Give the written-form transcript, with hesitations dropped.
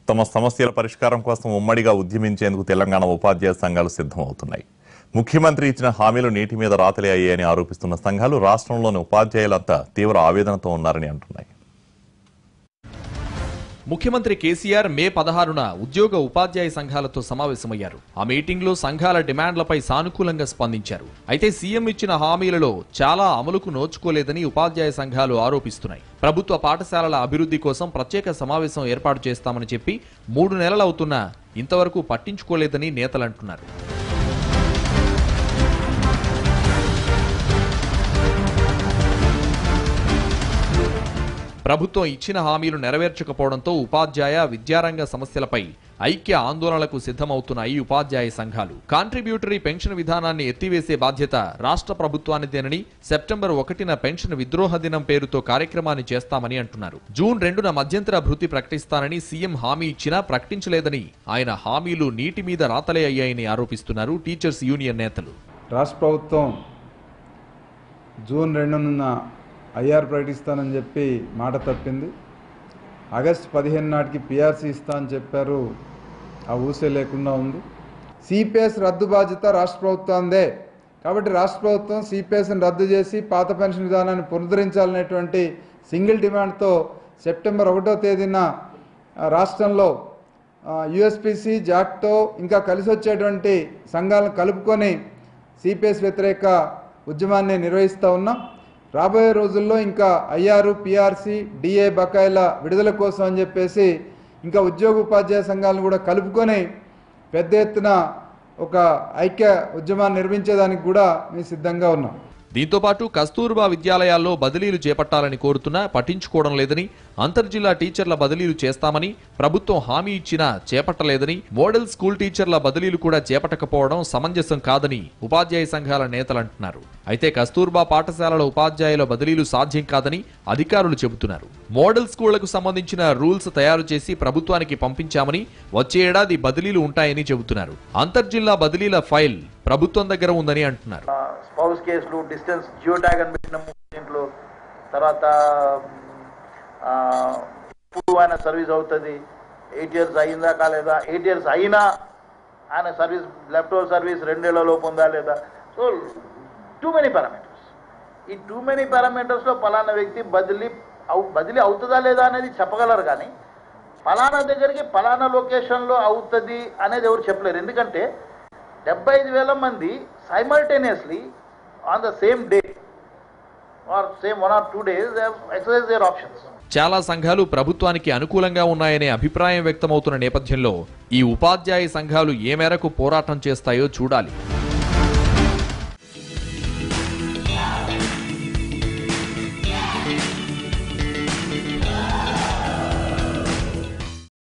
తమ సమస్యల పరిష్కారం కోసం ఉమ్మడిగా ఉద్యమించేందుకు తెలంగాణ ఉపాధ్యాయ సంఘాలు సిద్ధమవుతున్నాయి. ముఖ్యమంత్రి ఇచ్చిన హామీలు నీటి మీద రాతలే అయ్యాయని ఆరోపిస్తున్న సంఘాలు రాష్ట్రంలోని ఉపాధ్యాయులంతా తీవ్ర ఆవేదనతో ఉన్నారని అంటున్నాయి. ముఖ్యమంత్రి కేసీఆర్ మే 16న ఉద్యోగ ఉపాధ్యాయ సంఘాలతో సమావేశమయ్యారు. ఆ మీటింగ్లో సంఘాల డిమాండ్లపై సానుకూలంగా స్పందించారు. అయితే సీఎం ఇచ్చిన హామీలలో చాలా అమలుకు నోచుకోలేదని ఉపాధ్యాయ సంఘాలు ఆరోపిస్తున్నాయి. ప్రభుత్వ పాఠశాలల అభివృద్ధి కోసం ప్రత్యేక సమావేశం ఏర్పాటు చేస్తామని చెప్పి 3 నెలలవుతున్నా ఇంతవరకు పట్టించుకోలేదని నేతలంటున్నారు. ప్రభుత్వం ఇచ్చిన హామీలు నెరవేర్చకపోవడంతో ఉపాధ్యాయ విద్యారంగ సమస్యలపై ఐక్య ఆందోళనలకు సిద్ధమవుతున్నాయి ఉపాధ్యాయ సంఘాలు. కాంట్రిబ్యూటరీ పెన్షన్ విధానాన్ని ఎత్తివేసే బాధ్యత రాష్ట్ర ప్రభుత్వానిదేనని సెప్టెంబర్ 1న పెన్షన్ విద్రోహ దినం పేరుతో కార్యక్రమాన్ని చేస్తామని అంటున్నారు. జూన్ 2న మధ్యంతర భృతి ప్రకటిస్తానని సీఎం హామీ ఇచ్చినా ప్రకటించలేదని, ఆయన హామీలు నీటి మీద రాతలే అయ్యాయని ఆరోపిస్తున్నారు టీచర్స్ యూనియన్ నేతలు. రాష్ట్ర ప్రభుత్వం జూన్ 2న ఐఆర్ ప్రకటిస్తానని చెప్పి మాట తప్పింది. ఆగస్టు 15 నాటికి పిఆర్సీ ఇస్తా అని చెప్పారు. ఆ ఊసే లేకుండా ఉంది. సిపిఎస్ రద్దు బాధ్యత రాష్ట్ర ప్రభుత్వందే. కాబట్టి రాష్ట్ర ప్రభుత్వం సిపిఎస్ని రద్దు చేసి పాత పెన్షన్ విధానాన్ని పునరుద్ధరించాలనేటువంటి సింగిల్ డిమాండ్తో సెప్టెంబర్ 1వ తేదీన రాష్ట్రంలో యూఎస్పీసీ జాక్తో ఇంకా కలిసి వచ్చేటువంటి సంఘాలను కలుపుకొని సిపిఎస్ వ్యతిరేక ఉద్యమాన్ని నిర్వహిస్తూ ఉన్నాం. రాబోయే రోజుల్లో ఇంకా ఐఆర్, పిఆర్సీ, డిఏ బకాయిల విడుదల కోసం అని చెప్పేసి ఇంకా ఉద్యోగ ఉపాధ్యాయ సంఘాలను కూడా కలుపుకొని పెద్ద ఎత్తున ఒక ఐక్య ఉద్యమాన్ని నిర్మించేదానికి కూడా మేము సిద్ధంగా ఉన్నాం. దీంతో పాటు కస్తూర్బా విద్యాలయాల్లో బదిలీలు చేపట్టాలని కోరుతున్నా పట్టించుకోవడం లేదని, అంతర్జిల్లా టీచర్ల బదిలీలు చేస్తామని ప్రభుత్వం హామీ ఇచ్చినా చేపట్టలేదని, మోడల్ స్కూల్ టీచర్ల బదిలీలు కూడా చేపట్టకపోవడం సమంజసం కాదని ఉపాధ్యాయ సంఘాల నేతలంటున్నారు. అయితే కస్తూర్బా పాఠశాలల ఉపాధ్యాయుల బదిలీలు సాధ్యం కాదని అధికారులు చెబుతున్నారు. మోడల్ స్కూళ్లకు సంబంధించిన రూల్స్ తయారు చేసి ప్రభుత్వానికి పంపించామని, వచ్చే ఏడాది బదిలీలు ఉంటాయని చెబుతున్నారు. అంతర్జిల్లా బదిలీల ఫైల్ ప్రభుత్వం దగ్గర ఉందని అంటున్నారు. స్పౌస్ కేసులు, డిస్టెన్స్ జియో ట్యాగ్ అని పెట్టిన దీంట్లో తర్వాత ఇప్పుడు ఆయన సర్వీస్ అవుతుంది, 8 years అయిందా కాలేదా, 8 years అయినా ఆయన సర్వీస్ లెఫ్ట్ ఓవర్ సర్వీస్ 2 ఏళ్లలోపు ఉందా లేదా. So too many parameters. ఈ టూ మెనీ పారామీటర్స్లో పలానా వ్యక్తి బదిలీ అవుతుందా లేదా అనేది చెప్పగలరు, కానీ పలానా దగ్గరికి పలానా లొకేషన్లో అవుతుంది అనేది ఎవరు చెప్పలేరు. ఎందుకంటే 75,000 మంది simultaneously on the same day or same 1 or 2 days they have exercised their options. చాలా సంఘాలు ప్రభుత్వానికి అనుకూలంగా ఉన్నాయనే అభిప్రాయం వ్యక్తమవుతున్న నేపథ్యంలో ఈ ఉపాధ్యాయ సంఘాలు ఏ మేరకు పోరాటం చేస్తాయో చూడాలి.